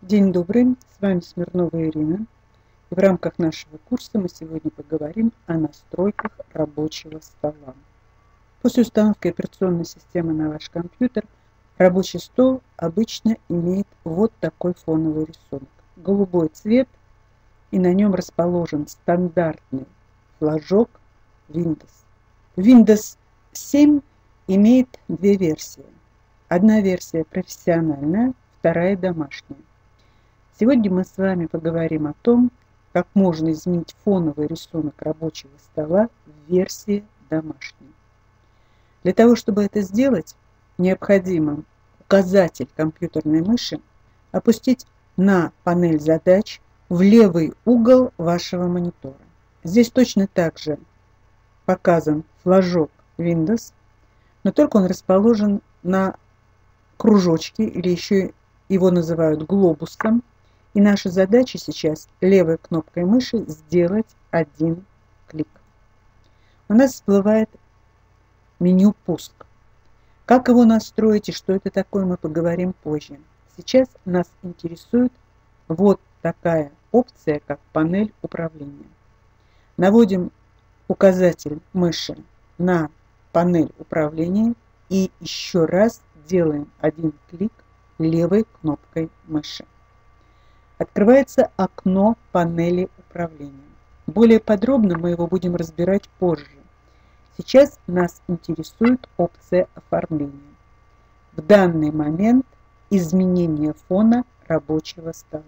День добрый, с вами Смирнова Ирина. И в рамках нашего курса мы сегодня поговорим о настройках рабочего стола. После установки операционной системы на ваш компьютер рабочий стол обычно имеет вот такой фоновый рисунок. Голубой цвет, и на нем расположен стандартный флажок Windows. Windows 7 имеет две версии. Одна версия профессиональная, вторая домашняя. Сегодня мы с вами поговорим о том, как можно изменить фоновый рисунок рабочего стола в версии домашней. Для того, чтобы это сделать, необходимо указатель компьютерной мыши опустить на панель задач в левый угол вашего монитора. Здесь точно так же показан флажок Windows, но только он расположен на кружочке, или еще его называют глобусом. И наша задача сейчас левой кнопкой мыши сделать один клик. У нас всплывает меню «Пуск». Как его настроить и что это такое, мы поговорим позже. Сейчас нас интересует вот такая опция, как панель управления. Наводим указатель мыши на панель управления и еще раз делаем один клик левой кнопкой мыши. Открывается окно панели управления. Более подробно мы его будем разбирать позже. Сейчас нас интересует опция оформления. В данный момент изменение фона рабочего стола.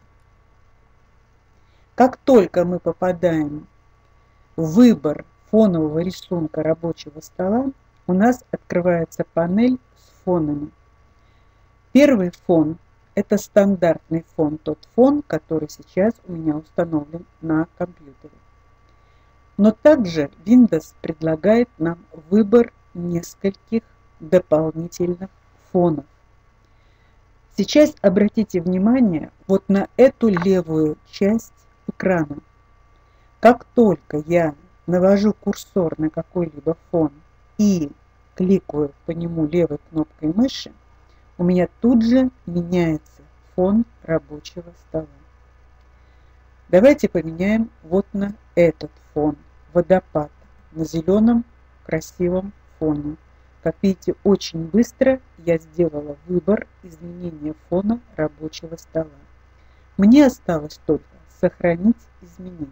Как только мы попадаем в выбор фонового рисунка рабочего стола, у нас открывается панель с фонами. Первый фон – это стандартный фон, тот фон, который сейчас у меня установлен на компьютере. Но также Windows предлагает нам выбор нескольких дополнительных фонов. Сейчас обратите внимание вот на эту левую часть экрана. Как только я навожу курсор на какой-либо фон и кликаю по нему левой кнопкой мыши, у меня тут же меняется фон рабочего стола. Давайте поменяем вот на этот фон, водопад, на зеленом красивом фоне. Как видите, очень быстро я сделала выбор изменения фона рабочего стола. Мне осталось только сохранить изменения.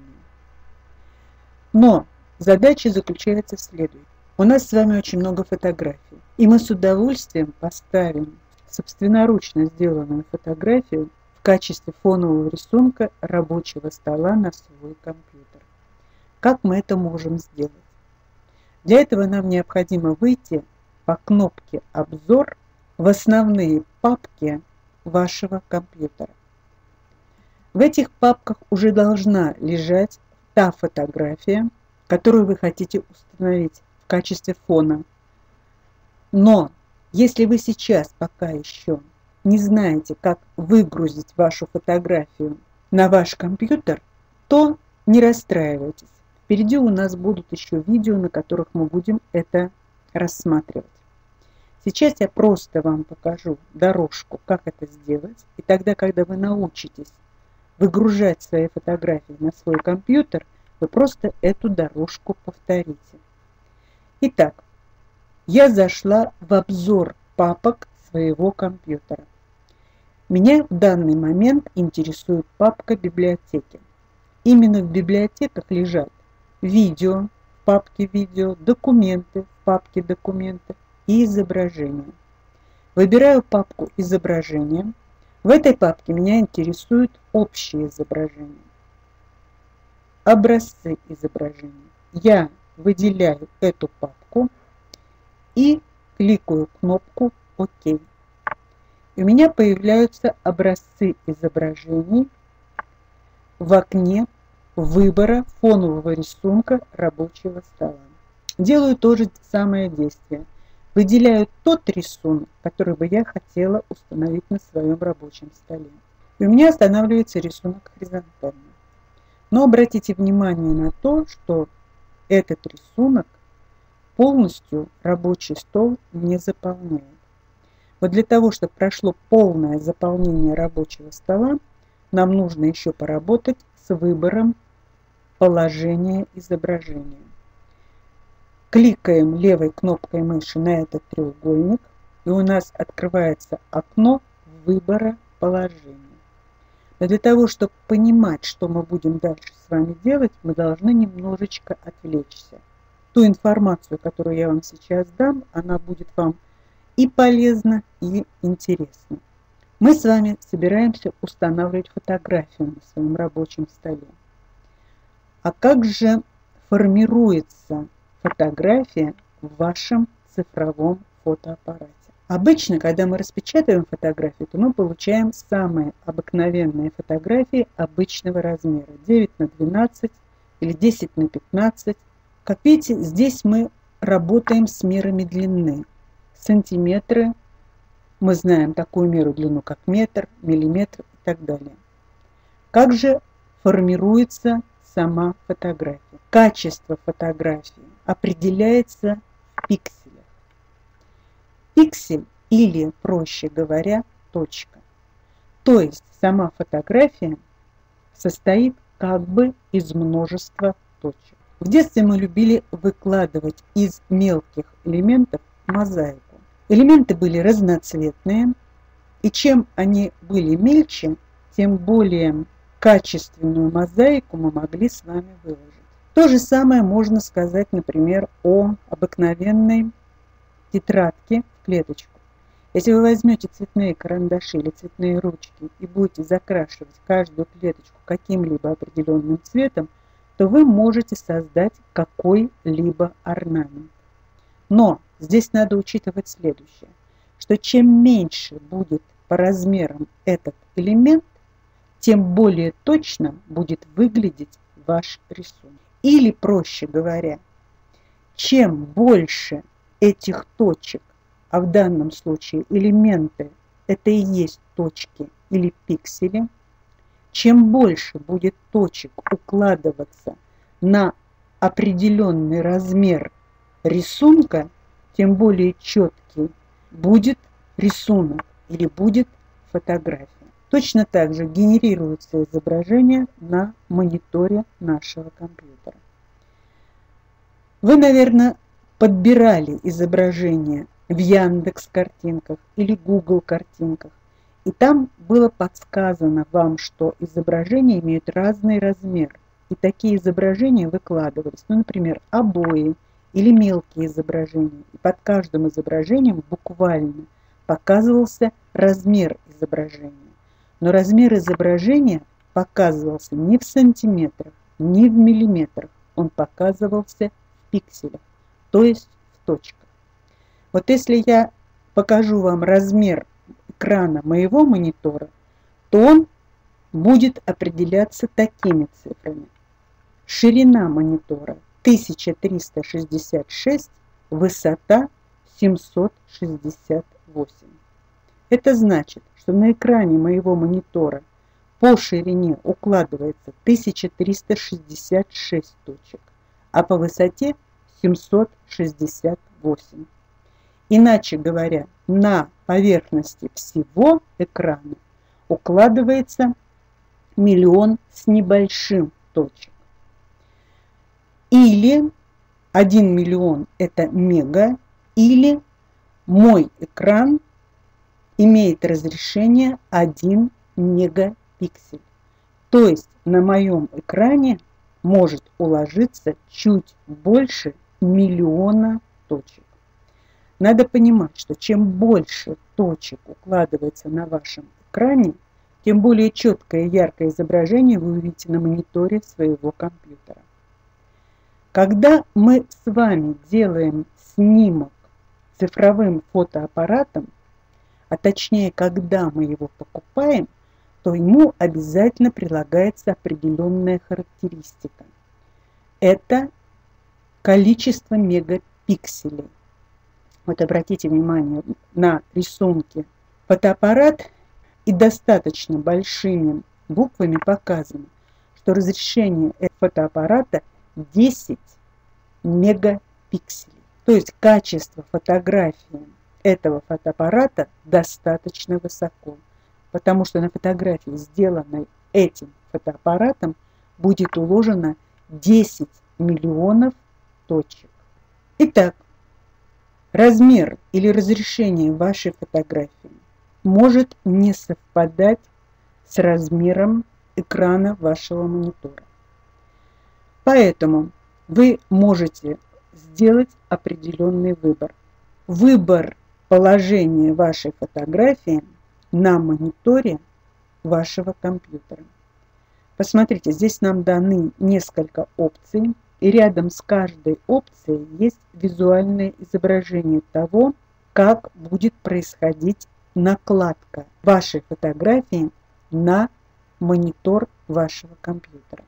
Но задача заключается в следующем. У нас с вами очень много фотографий, и мы с удовольствием поставим собственноручно сделанную фотографию в качестве фонового рисунка рабочего стола на свой компьютер. Как мы это можем сделать? Для этого нам необходимо выйти по кнопке «Обзор» в основные папки вашего компьютера. В этих папках уже должна лежать та фотография, которую вы хотите установить в качестве фона. Но если вы сейчас пока еще не знаете, как выгрузить вашу фотографию на ваш компьютер, то не расстраивайтесь. Впереди у нас будут еще видео, на которых мы будем это рассматривать. Сейчас я просто вам покажу дорожку, как это сделать. И тогда, когда вы научитесь выгружать свои фотографии на свой компьютер, вы просто эту дорожку повторите. Итак, я зашла в обзор папок своего компьютера. Меня в данный момент интересует папка библиотеки. Именно в библиотеках лежат видео в папке видео, документы в папке документы и изображения. Выбираю папку изображения. В этой папке меня интересуют общие изображения. Образцы изображений. Я выделяю эту папку и кликаю кнопку «Ок». И у меня появляются образцы изображений в окне выбора фонового рисунка рабочего стола. Делаю то же самое действие. Выделяю тот рисунок, который бы я хотела установить на своем рабочем столе. И у меня останавливается рисунок хоризонтально. Но обратите внимание на то, что этот рисунок полностью рабочий стол не заполняет. Вот для того, чтобы прошло полное заполнение рабочего стола, нам нужно еще поработать с выбором положения изображения. Кликаем левой кнопкой мыши на этот треугольник, и у нас открывается окно выбора положения. Но для того, чтобы понимать, что мы будем дальше с вами делать, мы должны немножечко отвлечься. Ту информацию, которую я вам сейчас дам, она будет вам и полезна, и интересна. Мы с вами собираемся устанавливать фотографию на своем рабочем столе. А как же формируется фотография в вашем цифровом фотоаппарате? Обычно, когда мы распечатываем фотографию, то мы получаем самые обыкновенные фотографии обычного размера 9×12 или 10×15. Как видите, здесь мы работаем с мерами длины. Сантиметры, мы знаем такую меру длину, как метр, миллиметр и так далее. Как же формируется сама фотография? Качество фотографии определяется в пикселях. Пиксель или, проще говоря, точка. То есть сама фотография состоит как бы из множества точек. В детстве мы любили выкладывать из мелких элементов мозаику. Элементы были разноцветные, и чем они были мельче, тем более качественную мозаику мы могли с вами выложить. То же самое можно сказать, например, о обыкновенной тетрадке в клеточку. Если вы возьмете цветные карандаши или цветные ручки и будете закрашивать каждую клеточку каким-либо определенным цветом, то вы можете создать какой-либо орнамент. Но здесь надо учитывать следующее, что чем меньше будет по размерам этот элемент, тем более точно будет выглядеть ваш рисунок. Или, проще говоря, чем больше этих точек, а в данном случае элементы это и есть точки или пиксели, чем больше будет точек укладываться на определенный размер рисунка, тем более четкий будет рисунок или будет фотография. Точно так же генерируется изображение на мониторе нашего компьютера. Вы, наверное, подбирали изображение в Яндекс.Картинках или Google картинках, и там было подсказано вам, что изображения имеют разный размер, и такие изображения выкладывались, например, обои или мелкие изображения, и под каждым изображением буквально показывался размер изображения. Но размер изображения показывался не в сантиметрах, не в миллиметрах, он показывался в пикселях, то есть в точках. Вот если я покажу вам размер экрана моего монитора, то он будет определяться такими цифрами. Ширина монитора 1366, высота 768. Это значит, что на экране моего монитора по ширине укладывается 1366 точек, а по высоте 768. Иначе говоря, на поверхности всего экрана укладывается 1 000 000 с небольшим точек. Или 1 миллион это мега, или мой экран имеет разрешение 1 мегапиксель. То есть на моем экране может уложиться чуть больше 1 000 000 точек. Надо понимать, что чем больше точек укладывается на вашем экране, тем более четкое и яркое изображение вы увидите на мониторе своего компьютера. Когда мы с вами делаем снимок цифровым фотоаппаратом, а точнее, когда мы его покупаем, то ему обязательно прилагается определенная характеристика. Это количество мегапикселей. Вот обратите внимание на рисунки. Фотоаппарат и достаточно большими буквами показано, что разрешение фотоаппарата 10 мегапикселей. То есть качество фотографии этого фотоаппарата достаточно высоко, потому что на фотографии, сделанной этим фотоаппаратом, будет уложено 10 миллионов точек. Итак, размер или разрешение вашей фотографии может не совпадать с размером экрана вашего монитора. Поэтому вы можете сделать определенный выбор. Выбор положения вашей фотографии на мониторе вашего компьютера. Посмотрите, здесь нам даны несколько опций, и рядом с каждой опцией есть визуальное изображение того, как будет происходить накладка вашей фотографии на монитор вашего компьютера.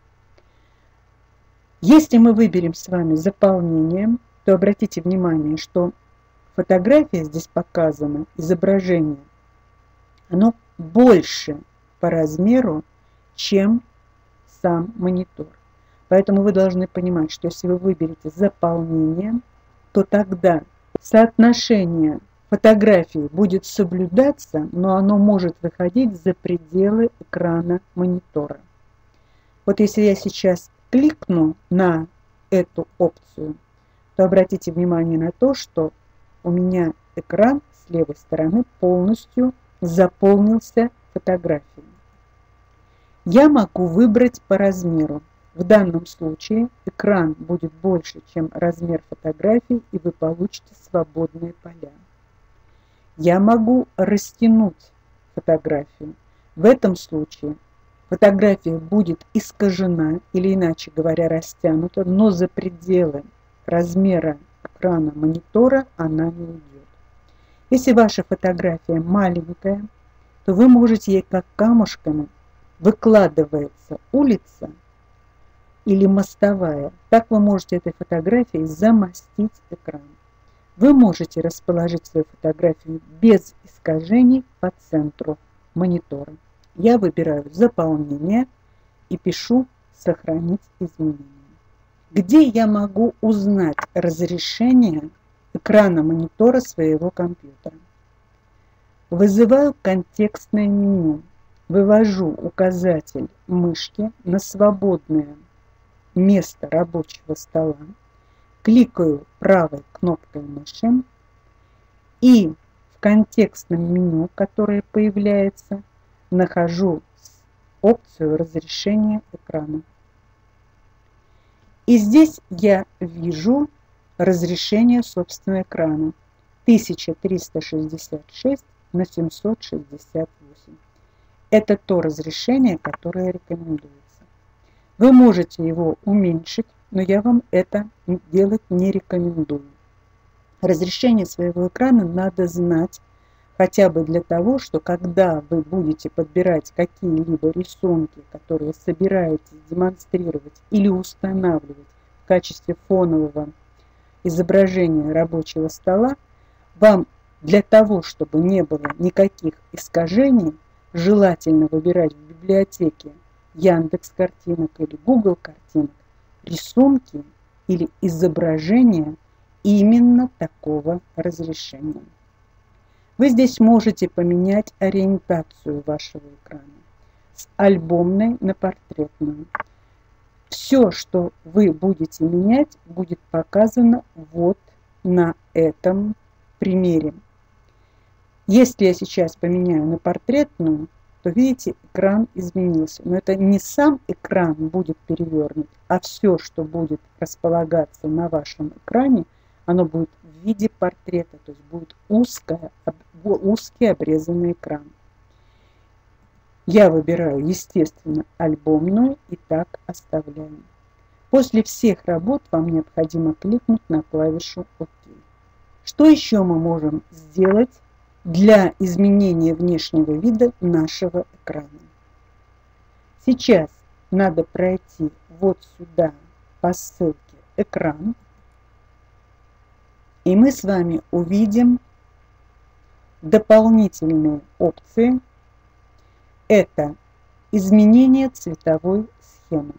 Если мы выберем с вами заполнение, то обратите внимание, что фотография здесь показана, изображение, оно больше по размеру, чем сам монитор. Поэтому вы должны понимать, что если вы выберете заполнение, то тогда соотношение фотографии будет соблюдаться, но оно может выходить за пределы экрана монитора. Вот если я сейчас кликну на эту опцию, то обратите внимание на то, что у меня экран с левой стороны полностью заполнился фотографией. Я могу выбрать по размеру. В данном случае экран будет больше, чем размер фотографии, и вы получите свободные поля. Я могу растянуть фотографию. В этом случае фотография будет искажена, или иначе говоря, растянута, но за пределы размера экрана монитора она не уйдет. Если ваша фотография маленькая, то вы можете ей как камушками, выкладывается улица или мостовая, так вы можете этой фотографией замостить экран. Вы можете расположить свою фотографию без искажений по центру монитора. Я выбираю заполнение и пишу «Сохранить изменения». Где я могу узнать разрешение экрана монитора своего компьютера? Вызываю контекстное меню, вывожу указатель мышки на свободное место рабочего стола, кликаю правой кнопкой мыши и в контекстном меню, которое появляется, нахожу опцию разрешения экрана. И здесь я вижу разрешение собственного экрана 1366 на 768. Это то разрешение, которое рекомендуется. Вы можете его уменьшить, но я вам это делать не рекомендую. Разрешение своего экрана надо знать хотя бы для того, что когда вы будете подбирать какие-либо рисунки, которые собираетесь демонстрировать или устанавливать в качестве фонового изображения рабочего стола, вам для того, чтобы не было никаких искажений, желательно выбирать в библиотеке Яндекс.Картинок или Google Картинок рисунки или изображения именно такого разрешения. Вы здесь можете поменять ориентацию вашего экрана с альбомной на портретную. Все, что вы будете менять, будет показано вот на этом примере. Если я сейчас поменяю на портретную, то видите, экран изменился. Но это не сам экран будет перевернут, а все, что будет располагаться на вашем экране, оно будет в виде портрета, то есть будет узкий обрезанный экран. Я выбираю, естественно, альбомную и так оставляю. После всех работ вам необходимо кликнуть на клавишу ОК. Что еще мы можем сделать для изменения внешнего вида нашего экрана? Сейчас надо пройти вот сюда по ссылке «Экран», и мы с вами увидим дополнительные опции. Это изменение цветовой схемы.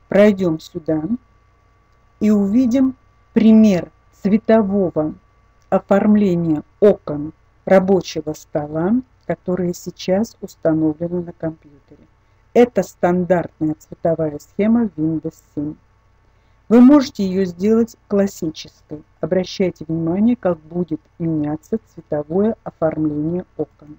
Пройдем сюда и увидим пример цветового оформление окон рабочего стола, которые сейчас установлены на компьютере. Это стандартная цветовая схема Windows 7. Вы можете ее сделать классической. Обращайте внимание, как будет меняться цветовое оформление окон.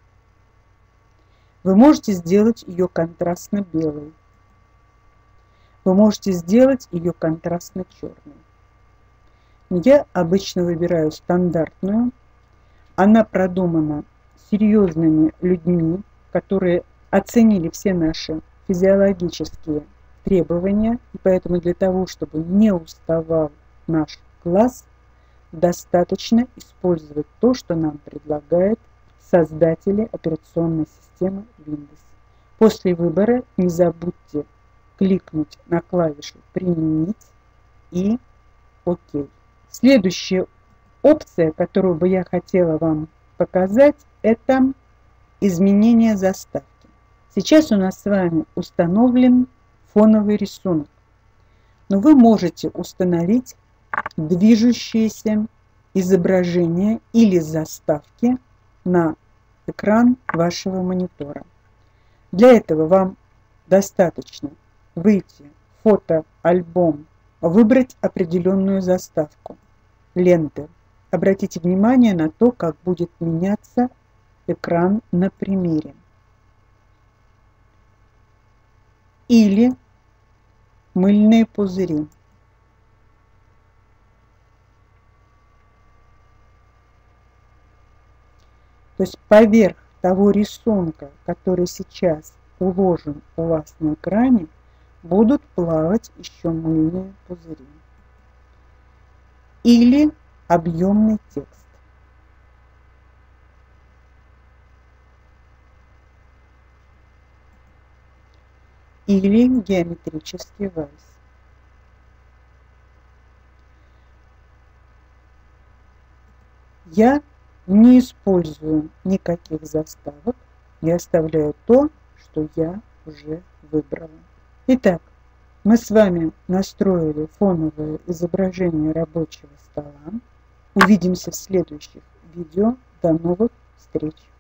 Вы можете сделать ее контрастно-белой. Вы можете сделать ее контрастно-черной. Я обычно выбираю стандартную. Она продумана серьезными людьми, которые оценили все наши физиологические требования, и поэтому для того, чтобы не уставал наш глаз, достаточно использовать то, что нам предлагают создатели операционной системы Windows. После выбора не забудьте кликнуть на клавишу «Применить» и «Ок». Следующая опция, которую бы я хотела вам показать, это изменение заставки. Сейчас у нас с вами установлен фоновый рисунок, но вы можете установить движущееся изображение или заставки на экран вашего монитора. Для этого вам достаточно выйти в фотоальбом, выбрать определенную заставку, ленты. Обратите внимание на то, как будет меняться экран на примере. Или мыльные пузыри. То есть поверх того рисунка, который сейчас уложен у вас на экране, будут плавать еще мыльные пузыри. Или объемный текст. Или геометрический вальс. Я не использую никаких заставок, я оставляю то, что я уже выбрала. Итак, мы с вами настроили фоновое изображение рабочего стола. Увидимся в следующих видео. До новых встреч!